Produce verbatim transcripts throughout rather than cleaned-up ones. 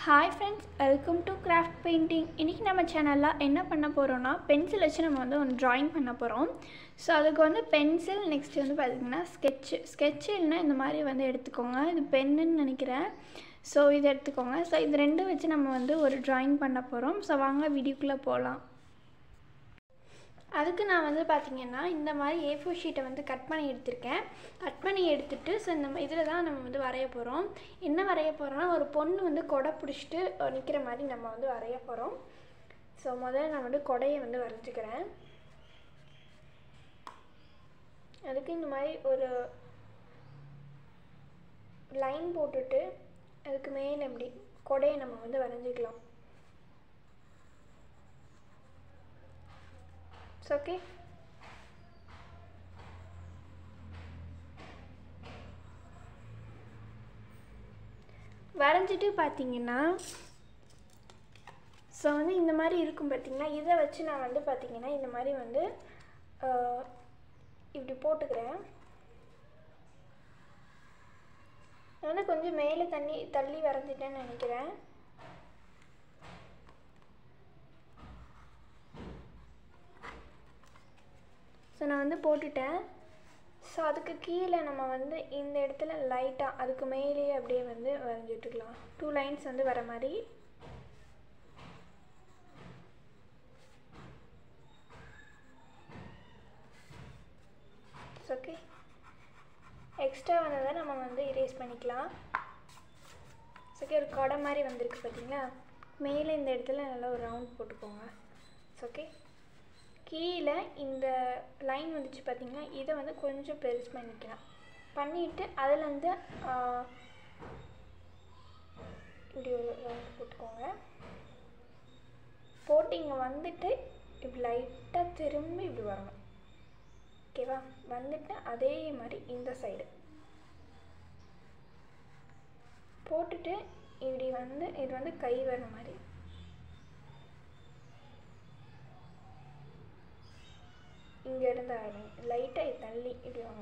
Hi friends, welcome to craft painting. இன்னைக்கு நம்ம சேனல்ல என்ன பண்ண போறோம்னா பென்சில் வச்சு நம்ம வந்து ஒரு drawing பண்ண போறோம். சோ அதுக்கு வந்து பென்சில் நெக்ஸ்ட் வந்து பாத்தீங்கன்னா sketch sketch இல்லனா இந்த மாதிரி வந்து எடுத்துக்கோங்க. இது பென்னு நினைக்கிறேன். சோ இத எடுத்துக்கோங்க. சோ இது ரெண்டும் வச்சு நம்ம வந்து ஒரு drawing பண்ண போறோம். சோ வாங்க வீடியோக்குள்ள போலாம். அதுக்கு நான் வந்து பாத்தீங்கன்னா இந்த மாதிரி ஏ ஃபோர் ஷீட்டை வந்து கட் பண்ணி எடுத்துர்க்கேன். கட் பண்ணி எடுத்துட்டு சோ இந்த இதல தான் நம்ம வந்து வரைய போறோம். என்ன வரைய போறோம்னா ஒரு பொண்ணு வந்து கொடை பிடிச்சிட்டு நிக்கிற மாதிரி நம்ம வந்து வரைய போறோம். சோ முதல்ல நான் வந்து கொடையை வந்து வரைஞ்சுக்கிறேன். அதுக்கு இந்த மாதிரி ஒரு லைன் போட்டுட்டு அதுக்கு மேல இப்படி கொடையை நம்ம வந்து வரைஞ்சிக்கலாம். ஓகே வரைஞ்சிட்டு பாத்தீங்கன்னா சோ வந்து இந்த மாதிரி இருக்கும் பாத்தீங்களா இத வச்சு நான் வந்து பாத்தீங்கன்னா இந்த மாதிரி வந்து இப்படி போட்டுக்கிறேன். நான் கொஞ்சம் மேலே தண்ணி தள்ளி வரைஞ்சிட்டேன்னு நினைக்கிறேன். சோ நான் வந்து போட்டுட்டேன். சோ அதுக்கு கீழே நம்ம வந்து இந்த இடத்துல லைட்டா அதுக்கு மேலேயே அப்படியே வந்து வரைஞ்சிட்டுக்கலாம். டூ லைன்ஸ் வந்து வர மாதிரி. ஓகே எக்ஸ்ட்ரா வந்ததை நம்ம வந்து இரேஸ் பண்ணிக்கலாம். ஓகே ஒரு கொடை மாதிரி வந்திருக்கு பார்த்தீங்களா மேலே இந்த இடத்துல நல்லா ஒரு ரவுண்ட் போட்டுக்கோங்க. ஓகே கீழே இந்த லைன் வந்துச்சு பார்த்தீங்கன்னா இதை வந்து கொஞ்சம் பெருசு பண்ணிக்கலாம். பண்ணிவிட்டு அதில் வந்து இப்படி ஒரு ரவுண்ட் போட்டுக்கோங்க. போட்டு இங்கே வந்துட்டு இப்படி லைட்டாக திரும்பி இப்படி வரணும். ஓகேவா வந்துட்டு அதே மாதிரி இந்த சைடு போட்டுட்டு இப்படி வந்து இது வந்து கை வர மாதிரி இங்க இருந்து ஆரம்பிங்க. லைட்டா தள்ளி இப்படி வாங்க.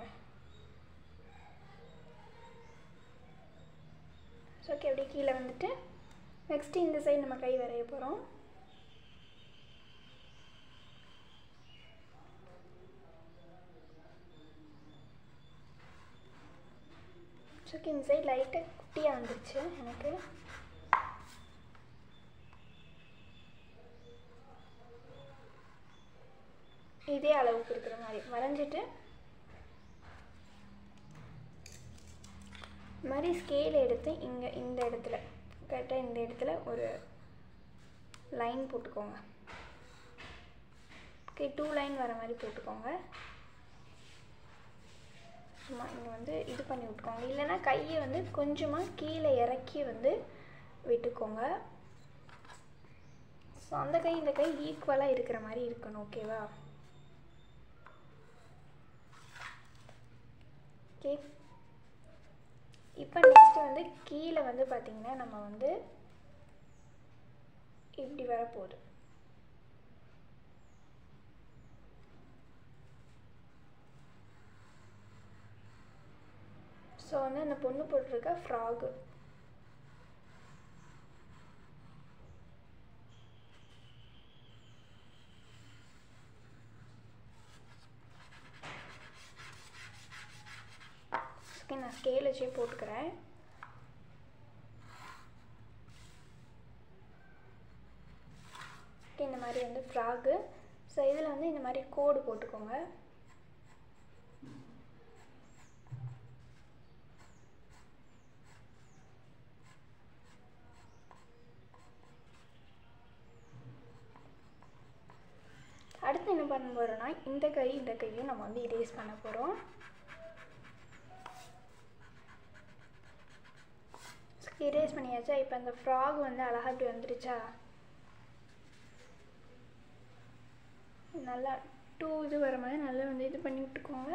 ஓகே அப்படியே கீழே வந்துட்டு நெக்ஸ்ட் இந்த சைடு நம்ம கை வரைய போறோம். ஓகே இந்த சைடு லைட்டா குட்டியா வந்துருச்சு எனக்கு. இதே அளவுக்கு இருக்கிற மாதிரி வரைஞ்சிட்டு மாதிரி ஸ்கேல் எடுத்து இங்கே இந்த இடத்துல கரெக்டாக இந்த இடத்துல ஒரு லைன் போட்டுக்கோங்க. ஓகே டூ லைன் வர மாதிரி போட்டுக்கோங்க. சும்மா இங்கே வந்து இது பண்ணி விட்டுக்கோங்க. இல்லைன்னா கையை வந்து கொஞ்சமாக கீழே இறக்கி வந்து விட்டுக்கோங்க. ஸோ அந்த கை இந்த கை ஈக்குவலாக இருக்கிற மாதிரி இருக்கணும். ஓகேவா ஓகே இப்போ நெக்ஸ்ட் வந்து கீழே வந்து பார்த்தீங்கன்னா நம்ம வந்து இப்படி வரப்போகுது. ஸோ வந்து அந்த பொண்ணு போட்டிருக்க ஃப்ராகு நான் ஸ்கேல் வச்சே போட்டுக்கிறேன். இந்த மாதிரி வந்து ஃப்ராகு. ஸோ இதில் வந்து இந்த மாதிரி கோடு போட்டுக்கோங்க. அடுத்து என்ன பண்ண போறோம்னா இந்த கை இந்த கையும் நம்ம வந்து இரேஸ் பண்ண போகிறோம். இரேஸ் பண்ணியாச்சா. இப்போ அந்த ஃப்ராக் வந்து அழகாக இப்படி வந்துருச்சா. நல்லா டூ இது வர மாதிரி நல்லா வந்து இது பண்ணி விட்டுக்கோங்க.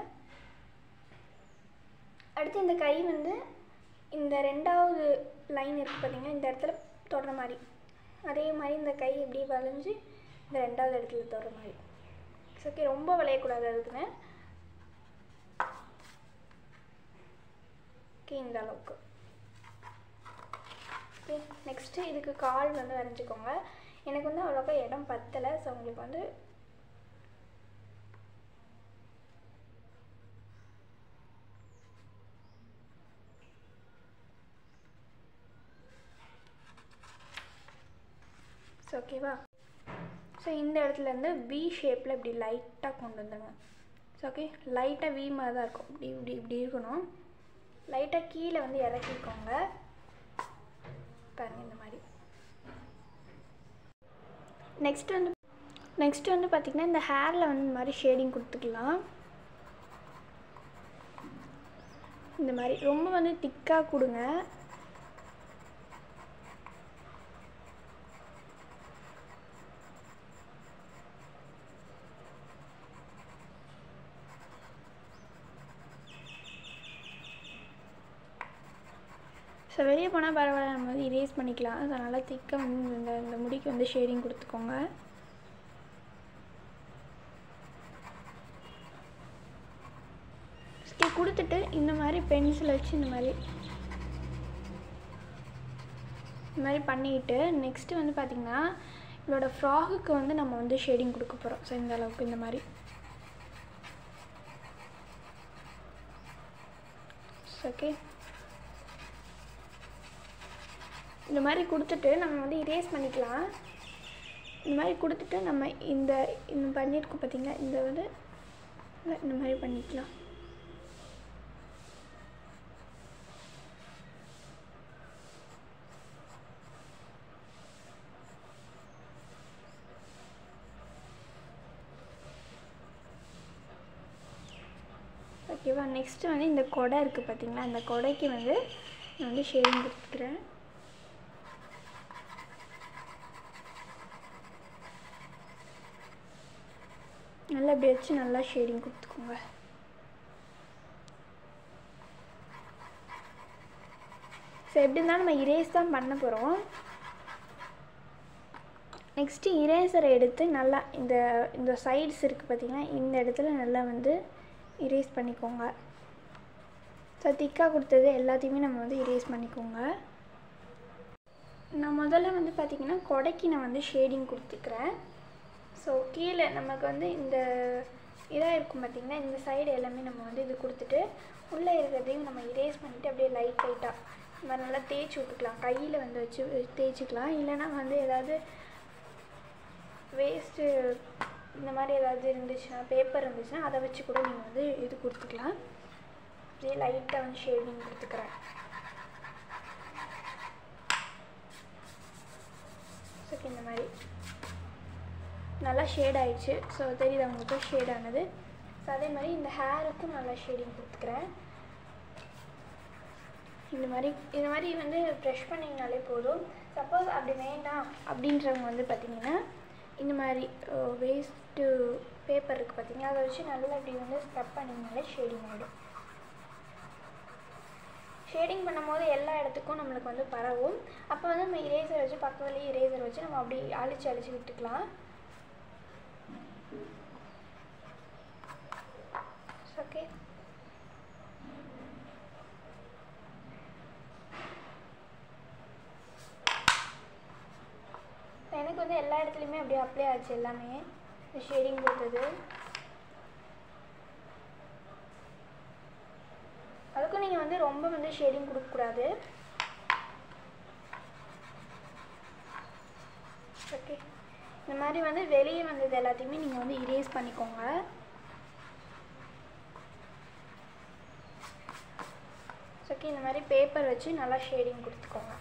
அடுத்து இந்த கை வந்து இந்த ரெண்டாவது லைன் இருக்குது பார்த்தீங்கன்னா இந்த இடத்துல தொடுற மாதிரி அதே மாதிரி இந்த கை இப்படி வளைஞ்சு இந்த ரெண்டாவது இடத்துல தொடுற மாதிரி. ஓகே ரொம்ப வளையக்கூடாது அதுக்குன்னு. ஓகே இந்த அளவுக்கு ஓகே, நெக்ஸ்ட்டு இதுக்கு கால் வந்து வரைஞ்சிக்கோங்க. எனக்கு வந்து அவ்வளோக்கா இடம் பத்தலை. ஸோ உங்களுக்கு வந்து ஸோ ஓகேவா. ஸோ இந்த இடத்துலேருந்து வி ஷேப்பில் இப்படி லைட்டாக கொண்டு வந்துடுங்க. ஸோ ஓகே, லைட்டாக வி மாதிரி தான் இருக்கும். இப்படி இப்படி இப்படி இருக்கணும். லைட்டாக கீழே வந்து இறக்கிக்கோங்க பாருங்கள், இந்த மாதிரி. நெக்ஸ்ட் வந்து நெக்ஸ்ட் வந்து பார்த்திங்கன்னா இந்த ஹேரில் வந்து இந்த மாதிரி ஷேடிங் கொடுத்துக்கலாம். இந்த மாதிரி ரொம்ப வந்து திக்காக கொடுங்க. ஸோ வெளியே போனால் பரவாயில்ல, நம்ம வந்து இரேஸ் பண்ணிக்கலாம். அதனால் திக்காக வந்து இந்த இந்த முடிக்கு வந்து ஷேடிங் கொடுத்துக்கோங்க. கொடுத்துட்டு இந்த மாதிரி பென்சில் வச்சு இந்த மாதிரி இந்த மாதிரி பண்ணிவிட்டு நெக்ஸ்ட்டு வந்து பார்த்திங்கன்னா இதோட ஃப்ராகுக்கு வந்து நம்ம வந்து ஷேடிங் கொடுக்க போகிறோம். ஸோ இந்த அளவுக்கு இந்த மாதிரி. ஓகே, இந்த மாதிரி கொடுத்துட்டு நம்ம வந்து இரேஸ் பண்ணிக்கலாம். இந்த மாதிரி கொடுத்துட்டு நம்ம இந்த இந்த பண்ணியிருக்கோம் பார்த்திங்களா, இந்த வந்து இந்த மாதிரி பண்ணிக்கலாம். ஓகேவா. நெக்ஸ்ட்டு வந்து இந்த கொடை இருக்குது பார்த்திங்களா, இந்த கொடைக்கு வந்து நான் வந்து ஷேடிங் கொடுத்துக்கிறேன். நல்லா இப்படி வச்சு நல்லா ஷேடிங் கொடுத்துக்கோங்க. ஸோ எப்படி இருந்தாலும் நம்ம இரேஸ் தான் பண்ண போகிறோம். நெக்ஸ்ட்டு இரேசரை எடுத்து நல்லா இந்த இந்த சைட்ஸ் இருக்குது பார்த்திங்கன்னா, இந்த இடத்துல நல்லா வந்து இரேஸ் பண்ணிக்கோங்க. ஸோ திக்காக கொடுத்தது எல்லாத்தையுமே நம்ம வந்து இரேஸ் பண்ணிக்கோங்க. நான் முதல்ல வந்து பார்த்திங்கன்னா கொடைக்கு நான் வந்து ஷேடிங் கொடுத்துக்கிறேன். ஸோ கீழே நமக்கு வந்து இந்த இதாக இருக்கும் பார்த்திங்கன்னா, இந்த சைடு எல்லாமே நம்ம வந்து இது கொடுத்துட்டு உள்ளே இருக்கிறதையும் நம்ம இரேஸ் பண்ணிவிட்டு அப்படியே லைட் லைட்டாக இந்த மாதிரி நல்லா தேய்ச்சி விட்டுக்கலாம். கையில் வந்து வச்சு தேய்ச்சிக்கலாம். இல்லைனா வந்து ஏதாவது வேஸ்ட்டு இந்த மாதிரி ஏதாவது இருந்துச்சுன்னா, பேப்பர் இருந்துச்சுன்னா அதை வச்சு கூட நீங்கள் வந்து இது கொடுத்துக்கலாம். அப்படியே லைட்டாக வந்து ஷேடிங் கொடுத்துக்கிறேன். ஓகே, இந்த மாதிரி நல்லா ஷேட் ஆகிடுச்சு. ஸோ தெரியுது அவங்களுக்கு ஷேட் ஆனது. ஸோ அதே மாதிரி இந்த ஹேருக்கும் நல்லா ஷேடிங் கொடுத்துக்கிறேன். இந்த மாதிரி இந்த மாதிரி வந்து ப்ரெஷ் பண்ணிங்கனாலே போதும். சப்போஸ் அப்படி வேண்டாம் அப்படின்றவங்க வந்து பார்த்திங்கன்னா இந்த மாதிரி வேஸ்ட்டு பேப்பர் இருக்குது பார்த்திங்கன்னா, அதை வச்சு நல்லா இப்படி வந்து ஸ்க்ரப் பண்ணிங்கனாலே ஷேடிங் ஆகிடும். ஷேடிங் பண்ணும்போது எல்லா இடத்துக்கும் நம்மளுக்கு வந்து பரவும். அப்போ வந்து நம்ம இரேசர் வச்சு பக்கத்துலேயே இரேசர் வச்சு நம்ம அப்படி அழிச்சு அழிச்சு விட்டுக்கலாம். ஓகே, எனக்கு வந்து எல்லா இடத்துலையுமே அப்படியே அப்ளை ஆச்சு எல்லாமே இந்த ஷேடிங் கொடுத்தது. அதுக்கும் நீங்கள் வந்து ரொம்ப வந்து ஷேடிங் கொடுக்கக்கூடாது. ஓகே, இந்த மாதிரி வந்து வெளியே வந்தது எல்லாத்தையுமே நீங்கள் வந்து இரேஸ் பண்ணிக்கோங்க. ஓகே, இந்த மாதிரி பேப்பர் வச்சு நல்லா ஷேடிங் கொடுத்துக்கோங்க.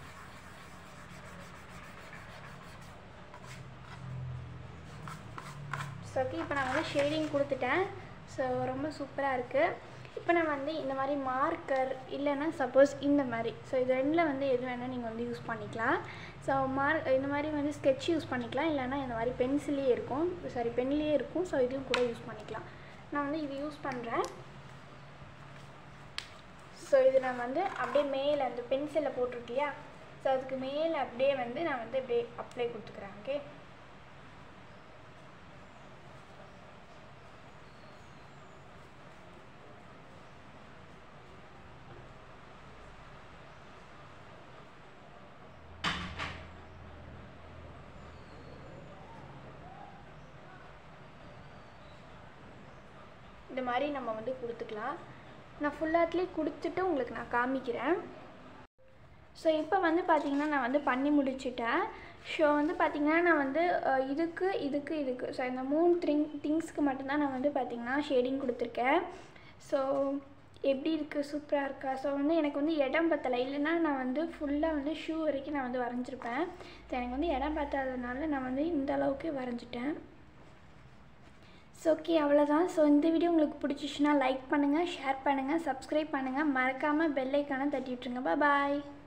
ஓகே, இப்போ நான் வந்து ஷேடிங் கொடுத்துட்டேன். ஸோ ரொம்ப சூப்பராக இருக்குது. இப்போ நான் வந்து இந்த மாதிரி மார்க்கர் இல்லைன்னா சப்போஸ் இந்த மாதிரி, ஸோ இது ரெண்டில் வந்து எது வேணால் நீங்கள் வந்து யூஸ் பண்ணிக்கலாம். ஸோ மார்க் இந்த மாதிரி வந்து ஸ்கெட்ச் யூஸ் பண்ணிக்கலாம். இல்லைனா இந்த மாதிரி பென்சிலே இருக்கும், சாரி பென்லேயே இருக்கும். ஸோ இதுவும் கூட யூஸ் பண்ணிக்கலாம். நான் வந்து இது யூஸ் பண்ணுறேன். ஸோ இது நான் வந்து அப்படியே மேலே அந்த பென்சிலில் போட்டிருக்கியா, ஸோ அதுக்கு மேலே அப்படியே வந்து நான் வந்து அப்படியே அப்ளை கொடுத்துக்கிறேன். ஓகே, மாதிரி நம்ம வந்து கொடுத்துக்கலாம். நான் ஃபுல்லாத்துலேயே கொடுத்துட்டு உங்களுக்கு நான் காமிக்கிறேன். ஸோ இப்போ வந்து பார்த்திங்கன்னா நான் வந்து பண்ணி முடிச்சிட்டேன். ஸோ வந்து பார்த்திங்கன்னா நான் வந்து இதுக்கு இதுக்கு இதுக்கு ஸோ இந்த மூணு திங் திங்ஸ்க்கு மட்டும்தான் நான் வந்து பார்த்திங்கன்னா ஷேடிங் கொடுத்துருக்கேன். ஸோ எப்படி இருக்குது, சூப்பராக இருக்கா? ஸோ வந்து எனக்கு வந்து இடம் பத்தலை, இல்லைன்னா நான் வந்து ஃபுல்லாக வந்து ஷூ வரைக்கும் நான் வந்து வரைஞ்சிருப்பேன். ஸோ எனக்கு வந்து இடம் பத்தாததுனால நான் வந்து இந்த அளவுக்கு வரைஞ்சிட்டேன். ஸோ ஓகே, அவ்வளோதான். ஸோ இந்த வீடியோ உங்களுக்கு பிடிச்சிச்சுன்னா லைக் பண்ணுங்கள், ஷேர் பண்ணுங்கள், சப்ஸ்கிரைப் பண்ணுங்கள், மறக்காமல் பெல் ஐக்கானை தட்டி விட்டுருங்க. பாய்.